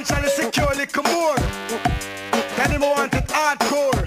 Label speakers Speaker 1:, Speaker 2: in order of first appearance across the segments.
Speaker 1: financially secure, little more. Tell him I want it hardcore.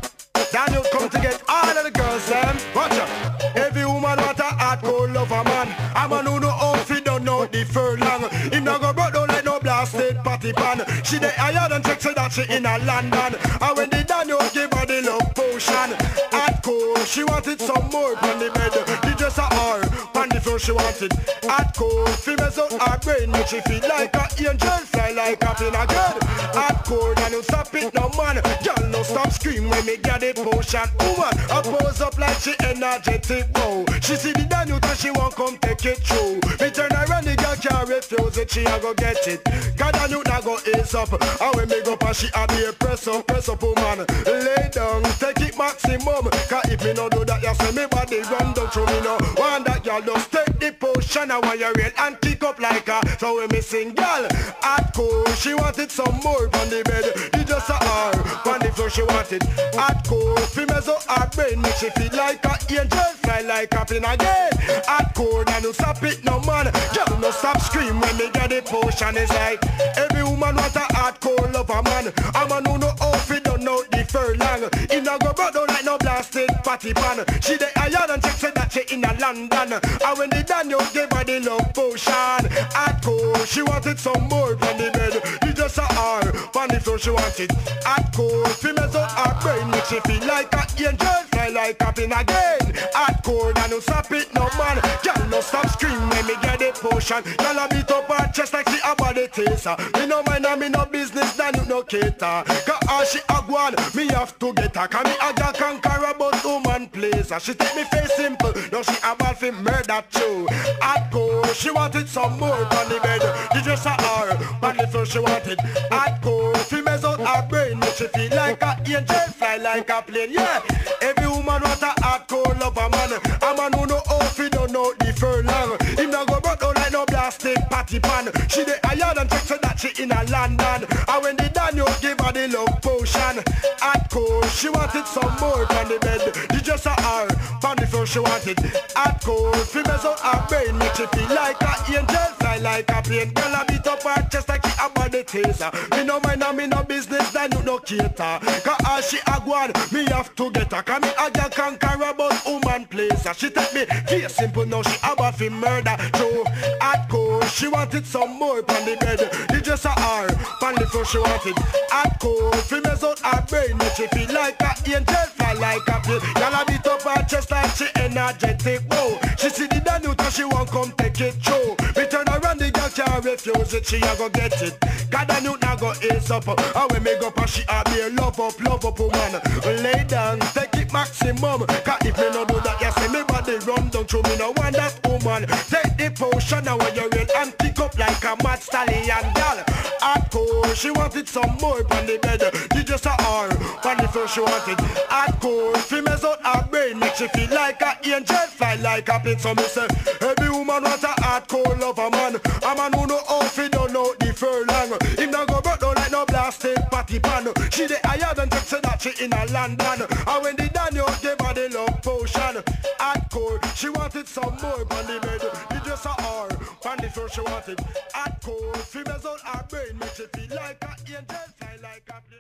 Speaker 1: Daniel come to get all of the girls, them. Watch out. Every woman want a hardcore lover, man. A man who know outfit don't know the furlong. Him not go broke down like no blasted patty pan. She dey higher than check so that she in a London. And when the Daniel give her the love potion, hardcore, she wanted some more on the bed. The dress a her, on the floor she wanted hardcore. Females out her brain, make she feel like a angel, fly like a pin again. Hardcore, and you stop it no man. Y'all no stop scream when me get it potion. Woman, I pose up like she energetic, wow. She see the Daniel and she won't come take it through. Me turn around, the girl can't refuse it, she a go get it. Cause Daniel not go ace up. And when me go and she a be a press up, woman. Lay down, take it maximum. Cause if me no do that, you see me body run down through me no. Want that girl just take the potion. And when you real and kick up like her. So when me sing girl, hardcore, she wanted some more on the bed. It just a her, on the floor she wanted hardcore. Females out her brain, make she feel like a angel, fly like a plane again. Hardcore, and you stop it no man. Girl no stop scream when me get the potion. It's like every woman want a hardcore lover man. A man who know outfit don't know the furlong. He no go broke down like no blasted patty pan. She dey higher than check said that she in a London. And when the Daniel gave her the love potion, hardcore, she wanted some more on the bed. He just a her, on the floor she wanted hardcore. Females out her brain, make she feel like a angel, fly like a plane again. Hardcore, and you stop it no man. Girl no stop scream when me get the potion. Girl a beat up her chest like she a body taster. Me no mind and me no business, then you no cater. Cause all she a go on, me have to get her. Cause me a girl conqueror but woman plays her. She take me face simple, now she a ball fi murder too. Hardcore, she wanted some more on the bed. The dress a her, on the floor she wanted hardcore. Females out her brain, make she feel like a angel, fly like a plane, yeah. Every woman want a hardcore lover man. A man who know outfit don't know the furlong. Him not go broke down like no blasted patty pan. She dey higher than check so that she in a London. And when the Daniel give her the love potion, hardcore, she wanted some more on the bed. The dress a her, on the floor she wanted hardcore. Females out her brain, make she feel like a angel, fly like a plane. Girl a beat up her chest like she a body taser. Me no mind and me no business, then you no cater. Cause all she a go on, me have to get her. Cause me a girl conqueror but woman plays her. She take me face simple, now she about fi murder. So hardcore, she wanted some more on the bed. The dress a her, on the floor she wanted hardcore. Females out her brain, make she feel like a angel, fly like a plane. Girl a beat up her chest like she energetic, whoa. She see the Daniel and she won't come take it through. Me turn around, the girl can't refuse it, she a go get it. Cause Daniel now go ace up. And when me go and she a be a love up woman. Lay down, take it maximum. Cause if me no do that, you see me body run down through me no want that woman. Take the potion now when you real and kick up like a mad stallion girl. Hardcore, she wanted some more on the bed. You just a her, on the floor she wanted hardcore. Females out her brain, make she feel like a angel, fly like a plane. So me say, every woman want a hardcore lover man. A man who know outfit don't know the furlong. Him not go broke down like no blasted patty pan. She dey higher than check say that she in a London. And when the Daniel gave her the love potion, hardcore, she wanted some more on the bed. You just a her, on the floor she wanted hardcore. Females out her brain, make she feel like a angel, fly like a